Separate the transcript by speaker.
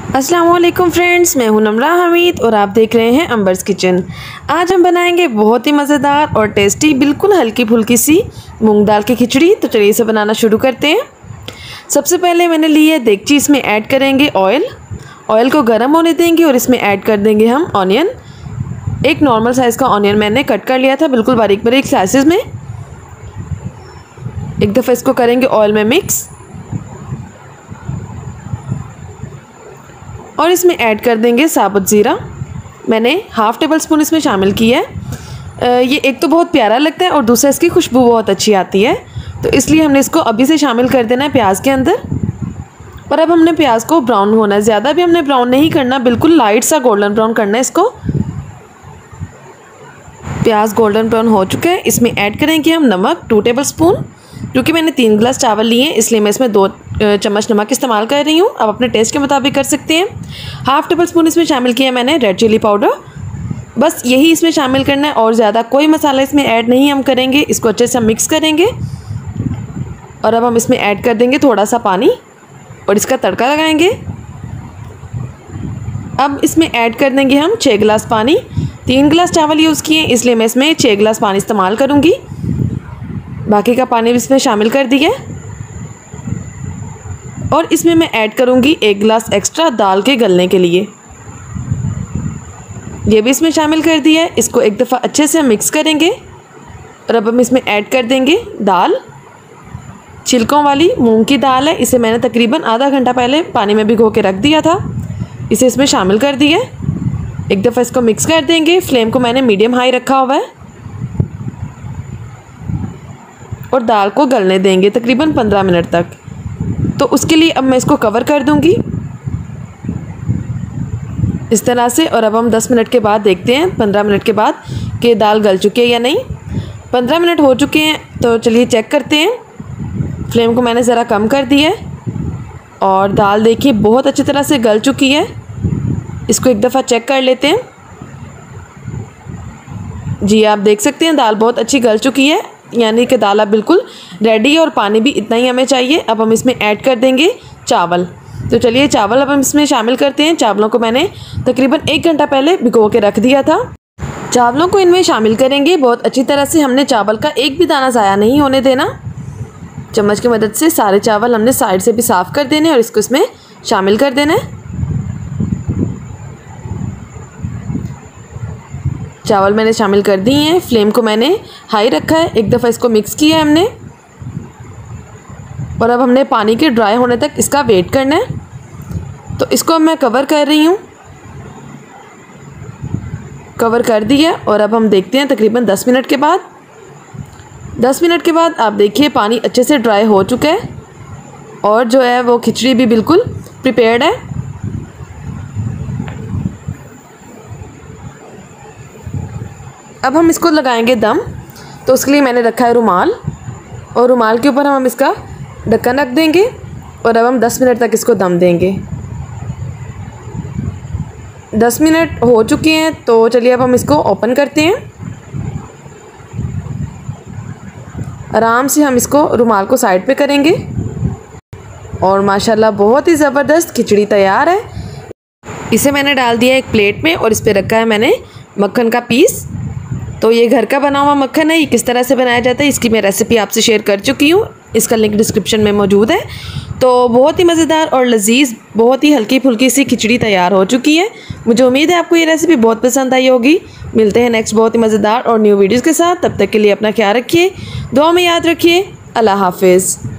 Speaker 1: अस्सलामुअलैकुम फ्रेंड्स, मैं हूं नम्रा हमीद और आप देख रहे हैं अंबर्स किचन। आज हम बनाएंगे बहुत ही मज़ेदार और टेस्टी बिल्कुल हल्की फुल्की सी मूंग दाल की खिचड़ी। तो चलिए इसे बनाना शुरू करते हैं। सबसे पहले मैंने ली है देगची, इसमें ऐड करेंगे ऑयल को गर्म होने देंगे और इसमें ऐड कर देंगे हम ऑनियन। एक नॉर्मल साइज़ का ऑनियन मैंने कट कर लिया था, बिल्कुल बारीक बारीक स्लाइसेस में। एक दफ़ा इसको करेंगे ऑयल में मिक्स और इसमें ऐड कर देंगे साबुत ज़ीरा। मैंने हाफ़ टेबल स्पून इसमें शामिल किया है। ये एक तो बहुत प्यारा लगता है और दूसरा इसकी खुशबू बहुत अच्छी आती है, तो इसलिए हमने इसको अभी से शामिल कर देना है प्याज के अंदर। और अब हमने प्याज को ब्राउन होना है, ज़्यादा भी हमने ब्राउन नहीं करना, बिल्कुल लाइट सा गोल्डन ब्राउन करना है इसको। प्याज गोल्डन ब्राउन हो चुका है। इसमें ऐड करेंगे हम नमक 2 टेबल स्पून। क्योंकि मैंने 3 गिलास चावल लिए हैं इसलिए मैं इसमें 2 चम्मच नमक इस्तेमाल कर रही हूँ। आप अपने टेस्ट के मुताबिक कर सकते हैं। हाफ़ टेबल स्पून इसमें शामिल किया मैंने रेड चिली पाउडर। बस यही इसमें शामिल करना है और ज़्यादा कोई मसाला इसमें ऐड नहीं हम करेंगे। इसको अच्छे से हम मिक्स करेंगे और अब हम इसमें ऐड कर देंगे थोड़ा सा पानी और इसका तड़का लगाएंगे। अब इसमें ऐड कर देंगे हम 6 गिलास पानी। 3 गिलास चावल यूज़ किए इसलिए मैं इसमें 6 गिलास पानी इस्तेमाल करूँगी। बाकी का पानी भी इसमें शामिल कर दिया और इसमें मैं ऐड करूँगी 1 गिलास एक्स्ट्रा दाल के गलने के लिए। ये भी इसमें शामिल कर दिया है। इसको एक दफ़ा अच्छे से मिक्स करेंगे और अब हम इसमें ऐड कर देंगे दाल। छिलकों वाली मूंग की दाल है, इसे मैंने तकरीबन आधा घंटा पहले पानी में भिगो के रख दिया था। इसे इसमें शामिल कर दिया। एक दफ़ा इसको मिक्स कर देंगे। फ्लेम को मैंने मीडियम हाई रखा हुआ है और दाल को गलने देंगे तकरीबन 15 मिनट तक। तो उसके लिए अब मैं इसको कवर कर दूंगी इस तरह से। और अब हम 10 मिनट के बाद देखते हैं, 15 मिनट के बाद, कि दाल गल चुकी है या नहीं। 15 मिनट हो चुके हैं, तो चलिए चेक करते हैं। फ्लेम को मैंने ज़रा कम कर दिया है और दाल देखिए बहुत अच्छी तरह से गल चुकी है। इसको एक दफ़ा चेक कर लेते हैं। जी आप देख सकते हैं दाल बहुत अच्छी गल चुकी है, यानी कि दाल अब बिल्कुल रेडी है और पानी भी इतना ही हमें चाहिए। अब हम इसमें ऐड कर देंगे चावल। तो चलिए चावल अब हम इसमें शामिल करते हैं। चावलों को मैंने तकरीबन 1 घंटा पहले भिगो के रख दिया था। चावलों को इनमें शामिल करेंगे बहुत अच्छी तरह से। हमने चावल का एक भी दाना ज़ाया नहीं होने देना। चम्मच की मदद से सारे चावल हमने साइड से भी साफ़ कर देने और इसको इसमें शामिल कर देना है। चावल मैंने शामिल कर दिए हैं। फ्लेम को मैंने हाई रखा है। एक दफ़ा इसको मिक्स किया है हमने और अब हमने पानी के ड्राई होने तक इसका वेट करना है। तो इसको अब मैं कवर कर रही हूँ। कवर कर दिया और अब हम देखते हैं तकरीबन 10 मिनट के बाद। 10 मिनट के बाद आप देखिए पानी अच्छे से ड्राई हो चुका है और जो है वो खिचड़ी भी बिल्कुल प्रिपेयर्ड है। अब हम इसको लगाएंगे दम। तो उसके लिए मैंने रखा है रुमाल और रुमाल के ऊपर हम इसका ढक्कन रख देंगे और अब हम 10 मिनट तक इसको दम देंगे। 10 मिनट हो चुके हैं, तो चलिए अब हम इसको ओपन करते हैं। आराम से हम इसको रुमाल को साइड पे करेंगे और माशाल्लाह बहुत ही ज़बरदस्त खिचड़ी तैयार है। इसे मैंने डाल दिया एक प्लेट में और इस पर रखा है मैंने मक्खन का पीस। तो ये घर का बना हुआ मक्खन है। ये किस तरह से बनाया जाता है इसकी मैं रेसिपी आपसे शेयर कर चुकी हूँ, इसका लिंक डिस्क्रिप्शन में मौजूद है। तो बहुत ही मज़ेदार और लजीज, बहुत ही हल्की फुल्की सी खिचड़ी तैयार हो चुकी है। मुझे उम्मीद है आपको ये रेसिपी बहुत पसंद आई होगी। मिलते हैं नेक्स्ट बहुत ही मज़ेदार और न्यू वीडियोज़ के साथ। तब तक के लिए अपना ख्याल रखिए, दुआ में याद रखिए। अल्लाह हाफिज़।